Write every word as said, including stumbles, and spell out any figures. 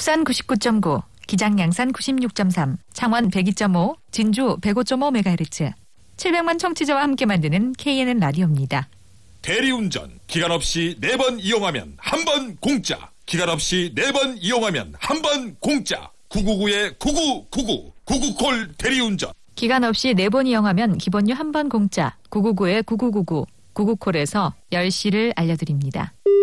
흡산 구십구 점 구, 기장 양산 구십육 점 삼, 창원 백이 점 오, 진주 백오 점 오 메가헤르츠. 칠백만 청취자와 함께 만드는 케이엔엔 라디오입니다. 대리운전 기간 없이 네 번 이용하면 한 번 공짜. 기간 없이 네 번 이용하면 한 번 공짜. 구구구에 구구구구 구구콜 대리운전. 기간 없이 네 번 이용하면 기본료 한 번 공짜. 구구구에 구구구구 구구콜에서 열 시를 알려드립니다.